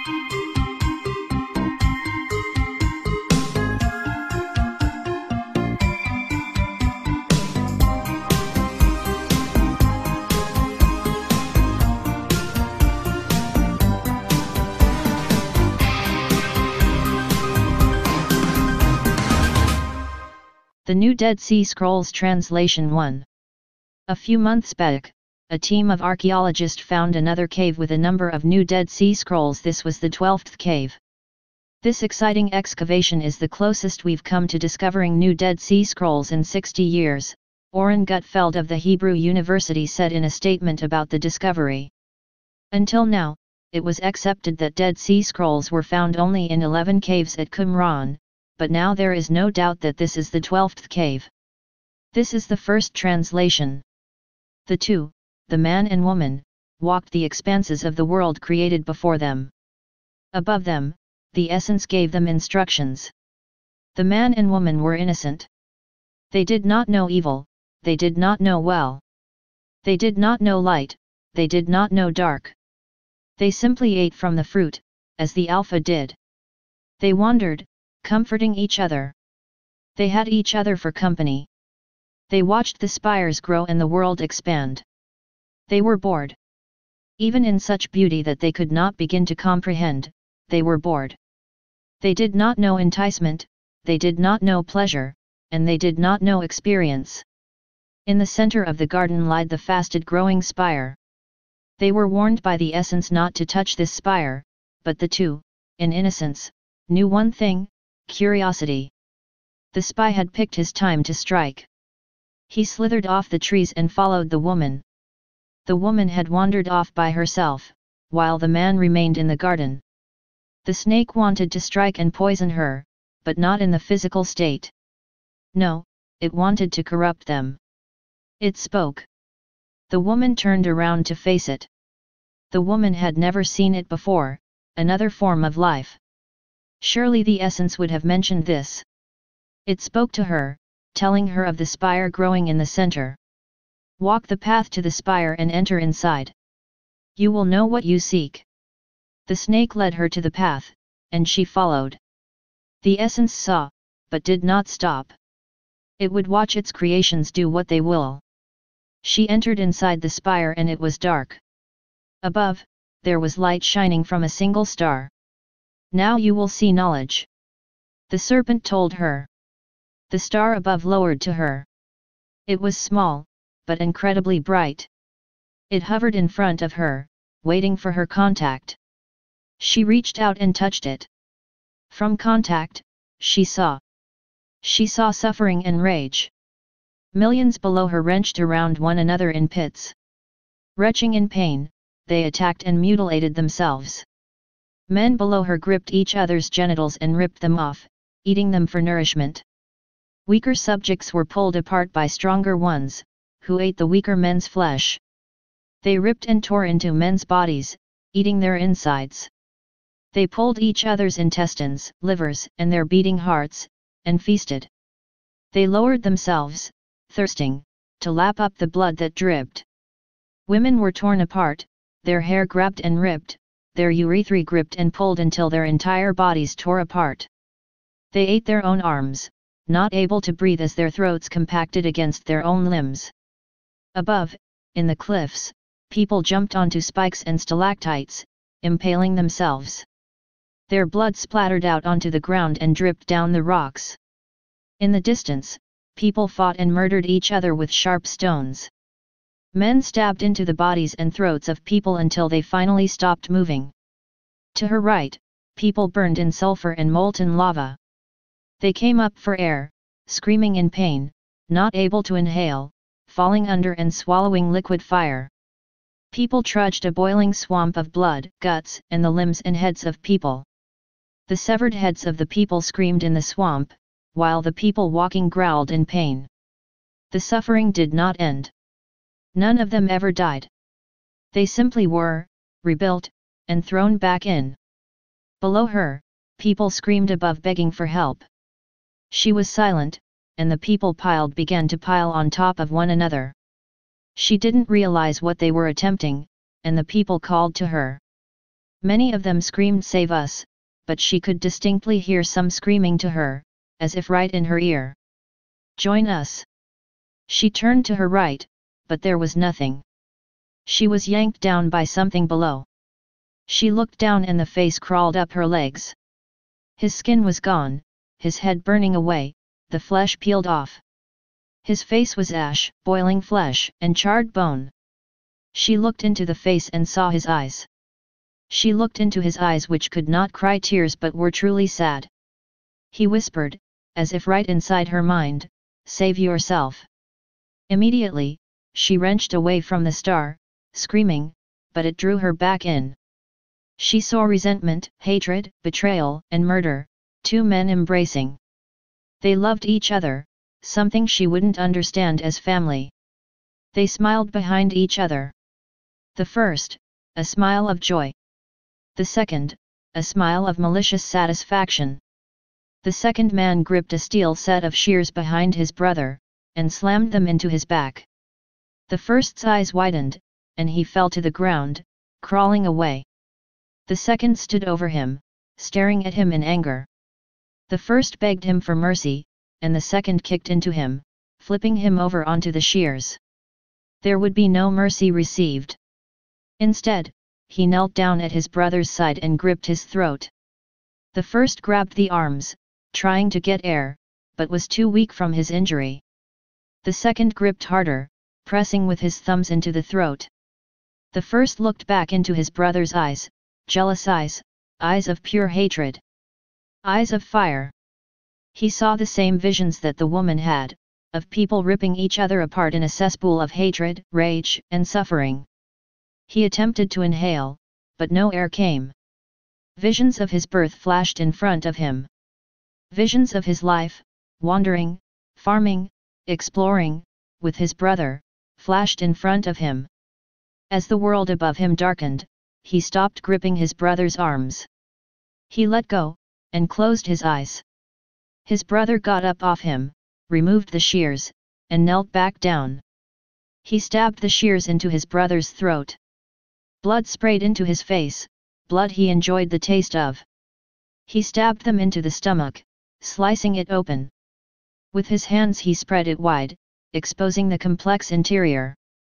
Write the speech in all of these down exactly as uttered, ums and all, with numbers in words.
The New Dead Sea Scrolls Translation one. A few months back, a team of archaeologists found another cave with a number of new Dead Sea Scrolls. This was the twelfth cave. This exciting excavation is the closest we've come to discovering new Dead Sea Scrolls in sixty years, Oren Gutfeld of the Hebrew University said in a statement about the discovery. Until now, it was accepted that Dead Sea Scrolls were found only in eleven caves at Qumran, but now there is no doubt that this is the twelfth cave. This is the first translation. The two, the man and woman, walked the expanses of the world created before them. Above them, the essence gave them instructions. The man and woman were innocent. They did not know evil, they did not know well. They did not know light, they did not know dark. They simply ate from the fruit, as the Alpha did. They wandered, comforting each other. They had each other for company. They watched the spires grow and the world expand. They were bored. Even in such beauty that they could not begin to comprehend, they were bored. They did not know enticement, they did not know pleasure, and they did not know experience. In the center of the garden lied the fasted growing spire. They were warned by the essence not to touch this spire, but the two, in innocence, knew one thing: curiosity. The spy had picked his time to strike. He slithered off the trees and followed the woman. The woman had wandered off by herself, while the man remained in the garden. The snake wanted to strike and poison her, but not in the physical state. No, it wanted to corrupt them. It spoke. The woman turned around to face it. The woman had never seen it before, another form of life. Surely the essence would have mentioned this. It spoke to her, telling her of the spire growing in the center. Walk the path to the spire and enter inside. You will know what you seek. The snake led her to the path, and she followed. The essence saw, but did not stop. It would watch its creations do what they will. She entered inside the spire and it was dark. Above, there was light shining from a single star. Now you will see knowledge. The serpent told her. The star above lowered to her. It was small, but incredibly bright. It hovered in front of her, waiting for her contact. She reached out and touched it. From contact, she saw. She saw suffering and rage. Millions below her wrenched around one another in pits. Retching in pain, they attacked and mutilated themselves. Men below her gripped each other's genitals and ripped them off, eating them for nourishment. Weaker subjects were pulled apart by stronger ones, who ate the weaker men's flesh. They ripped and tore into men's bodies, eating their insides. They pulled each other's intestines, livers, and their beating hearts, and feasted. They lowered themselves, thirsting, to lap up the blood that dripped. Women were torn apart, their hair grabbed and ripped, their urethra gripped and pulled until their entire bodies tore apart. They ate their own arms, not able to breathe as their throats compacted against their own limbs. Above, in the cliffs, people jumped onto spikes and stalactites, impaling themselves. Their blood splattered out onto the ground and dripped down the rocks. In the distance, people fought and murdered each other with sharp stones. Men stabbed into the bodies and throats of people until they finally stopped moving. To her right, people burned in sulfur and molten lava. They came up for air, screaming in pain, not able to inhale, falling under and swallowing liquid fire. People trudged a boiling swamp of blood, guts, and the limbs and heads of people. The severed heads of the people screamed in the swamp, while the people walking growled in pain. The suffering did not end. None of them ever died. They simply were, rebuilt, and thrown back in. Below her, people screamed above begging for help. She was silent, and the people piled began to pile on top of one another. She didn't realize what they were attempting, and the people called to her. Many of them screamed "Save us," but she could distinctly hear some screaming to her, as if right in her ear. "Join us." She turned to her right, but there was nothing. She was yanked down by something below. She looked down and the face crawled up her legs. His skin was gone, his head burning away, the flesh peeled off. His face was ash, boiling flesh, and charred bone. She looked into the face and saw his eyes. She looked into his eyes which could not cry tears but were truly sad. He whispered, as if right inside her mind, "Save yourself." Immediately, she wrenched away from the star, screaming, but it drew her back in. She saw resentment, hatred, betrayal, and murder, two men embracing. They loved each other, something she wouldn't understand as family. They smiled behind each other. The first, a smile of joy. The second, a smile of malicious satisfaction. The second man gripped a steel set of shears behind his brother, and slammed them into his back. The first's eyes widened, and he fell to the ground, crawling away. The second stood over him, staring at him in anger. The first begged him for mercy, and the second kicked into him, flipping him over onto the shears. There would be no mercy received. Instead, he knelt down at his brother's side and gripped his throat. The first grabbed the arms, trying to get air, but was too weak from his injury. The second gripped harder, pressing with his thumbs into the throat. The first looked back into his brother's eyes, jealous eyes, eyes of pure hatred. Eyes of fire. He saw the same visions that the woman had, of people ripping each other apart in a cesspool of hatred, rage, and suffering. He attempted to inhale, but no air came. Visions of his birth flashed in front of him. Visions of his life, wandering, farming, exploring, with his brother, flashed in front of him. As the world above him darkened, he stopped gripping his brother's arms. He let go, and closed his eyes. His brother got up off him, removed the shears, and knelt back down. He stabbed the shears into his brother's throat. Blood sprayed into his face, blood he enjoyed the taste of. He stabbed them into the stomach, slicing it open. With his hands he spread it wide, exposing the complex interior.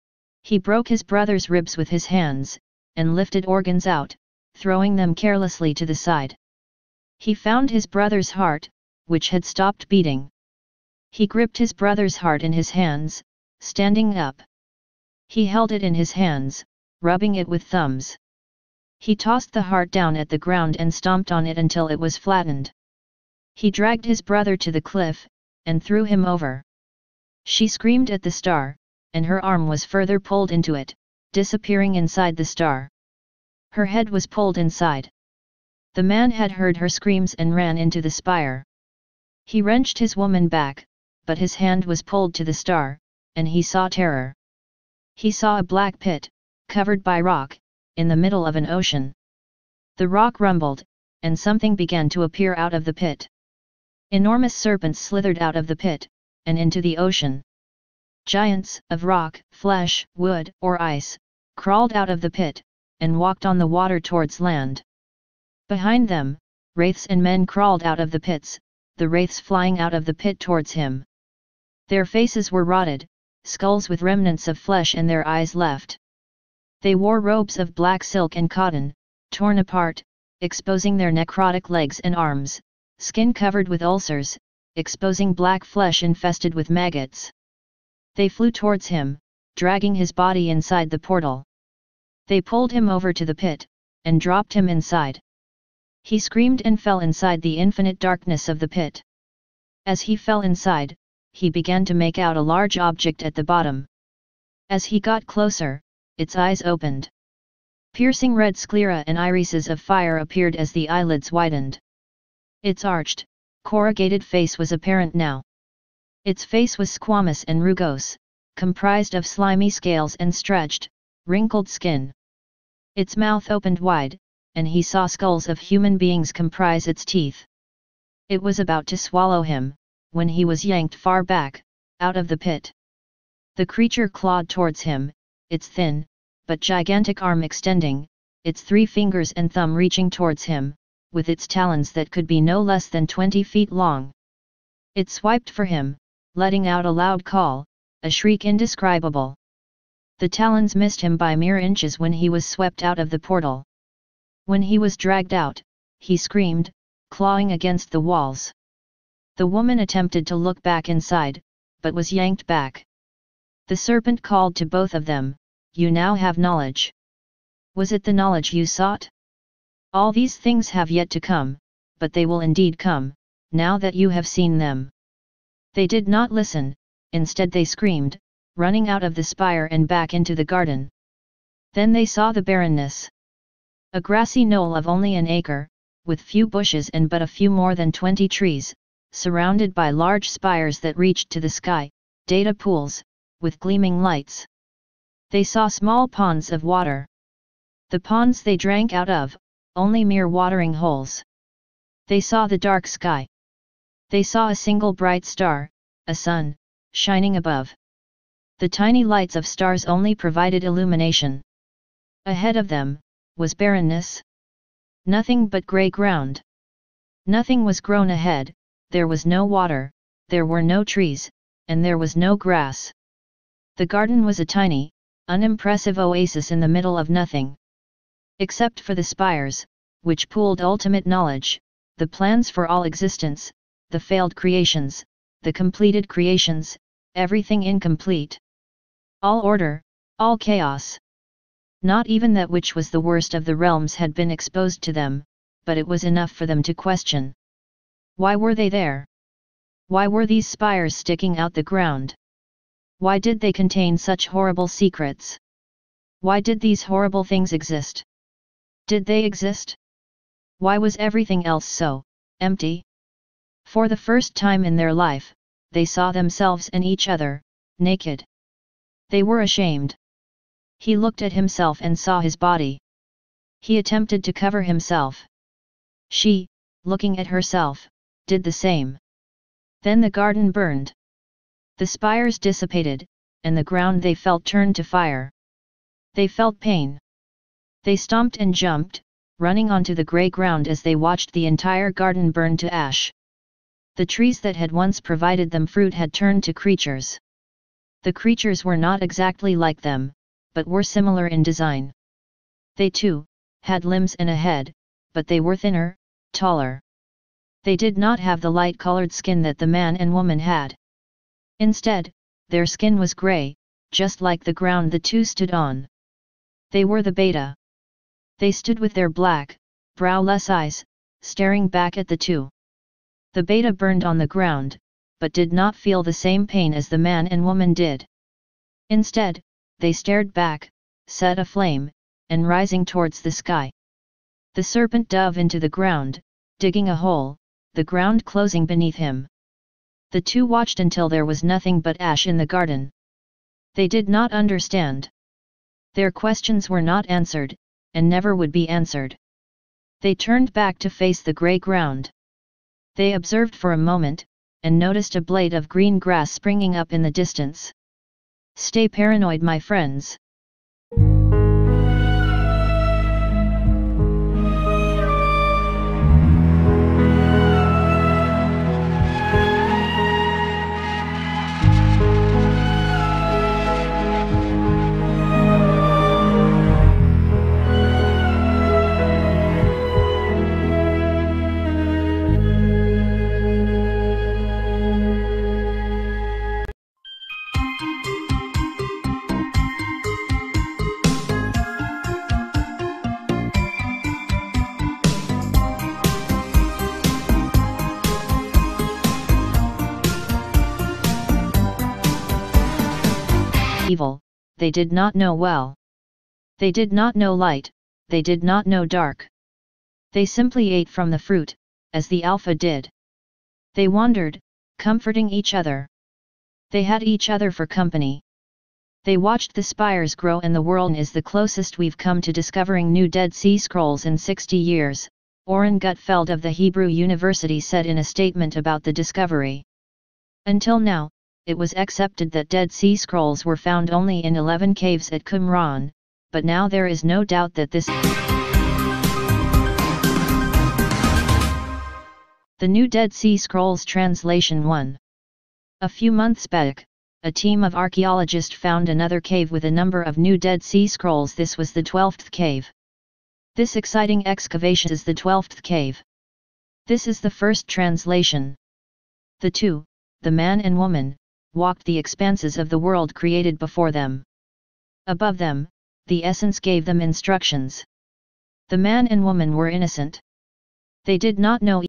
He broke his brother's ribs with his hands, and lifted organs out, throwing them carelessly to the side. He found his brother's heart, which had stopped beating. He gripped his brother's heart in his hands, standing up. He held it in his hands, rubbing it with thumbs. He tossed the heart down at the ground and stomped on it until it was flattened. He dragged his brother to the cliff, and threw him over. She screamed at the star, and her arm was further pulled into it, disappearing inside the star. Her head was pulled inside. The man had heard her screams and ran into the spire. He wrenched his woman back, but his hand was pulled to the star, and he saw terror. He saw a black pit, covered by rock, in the middle of an ocean. The rock rumbled, and something began to appear out of the pit. Enormous serpents slithered out of the pit, and into the ocean. Giants, of rock, flesh, wood, or ice, crawled out of the pit, and walked on the water towards land. Behind them, wraiths and men crawled out of the pits, the wraiths flying out of the pit towards him. Their faces were rotted, skulls with remnants of flesh and their eyes left. They wore robes of black silk and cotton, torn apart, exposing their necrotic legs and arms, skin covered with ulcers, exposing black flesh infested with maggots. They flew towards him, dragging his body inside the portal. They pulled him over to the pit, and dropped him inside. He screamed and fell inside the infinite darkness of the pit. As he fell inside, he began to make out a large object at the bottom. As he got closer, its eyes opened. Piercing red sclera and irises of fire appeared as the eyelids widened. Its arched, corrugated face was apparent now. Its face was squamous and rugose, comprised of slimy scales and stretched, wrinkled skin. Its mouth opened wide, and he saw skulls of human beings comprise its teeth. It was about to swallow him, when he was yanked far back, out of the pit. The creature clawed towards him, its thin, but gigantic arm extending, its three fingers and thumb reaching towards him, with its talons that could be no less than twenty feet long. It swiped for him, letting out a loud call, a shriek indescribable. The talons missed him by mere inches when he was swept out of the portal. When he was dragged out, he screamed, clawing against the walls. The woman attempted to look back inside, but was yanked back. The serpent called to both of them, "You now have knowledge. Was it the knowledge you sought? All these things have yet to come, but they will indeed come, now that you have seen them." They did not listen, instead they screamed, running out of the spire and back into the garden. Then they saw the barrenness. A grassy knoll of only an acre, with few bushes and but a few more than twenty trees, surrounded by large spires that reached to the sky, data pools, with gleaming lights. They saw small ponds of water. The ponds they drank out of, only mere watering holes. They saw the dark sky. They saw a single bright star, a sun, shining above. The tiny lights of stars only provided illumination. Ahead of them was barrenness. Nothing but grey ground. Nothing was grown ahead, there was no water, there were no trees, and there was no grass. The garden was a tiny, unimpressive oasis in the middle of nothing. Except for the spires, which pooled ultimate knowledge, the plans for all existence, the failed creations, the completed creations, everything incomplete. All order, all chaos. Not even that which was the worst of the realms had been exposed to them, but it was enough for them to question. Why were they there? Why were these spires sticking out the ground? Why did they contain such horrible secrets? Why did these horrible things exist? Did they exist? Why was everything else so empty? For the first time in their life, they saw themselves and each other, naked. They were ashamed. He looked at himself and saw his body. He attempted to cover himself. She, looking at herself, did the same. Then the garden burned. The spires dissipated, and the ground they felt turned to fire. They felt pain. They stomped and jumped, running onto the grey ground as they watched the entire garden burn to ash. The trees that had once provided them fruit had turned to creatures. The creatures were not exactly like them, but were similar in design. They too had limbs and a head, but they were thinner, taller. They did not have the light-colored skin that the man and woman had. Instead, their skin was grey, just like the ground the two stood on. They were the Beta. They stood with their black, browless eyes, staring back at the two. The Beta burned on the ground, but did not feel the same pain as the man and woman did. Instead, they stared back, set aflame, and rising towards the sky. The serpent dove into the ground, digging a hole, the ground closing beneath him. The two watched until there was nothing but ash in the garden. They did not understand. Their questions were not answered, and never would be answered. They turned back to face the grey ground. They observed for a moment, and noticed a blade of green grass springing up in the distance. Stay paranoid, my friends. Evil, they did not know well. They did not know light, they did not know dark. They simply ate from the fruit, as the Alpha did. They wandered, comforting each other. They had each other for company. They watched the spires grow, and the world is the closest we've come to discovering new Dead Sea Scrolls in sixty years, Oren Gutfeld of the Hebrew University said in a statement about the discovery. Until now, it was accepted that Dead Sea Scrolls were found only in eleven caves at Qumran, but now there is no doubt that this The New Dead Sea Scrolls Translation one. A few months back, a team of archaeologists found another cave with a number of new Dead Sea Scrolls. This was the twelfth cave. This exciting excavation is the twelfth cave. This is the first translation. The two, the man and woman, walked the expanses of the world created before them. Above them, the essence gave them instructions. The man and woman were innocent. They did not know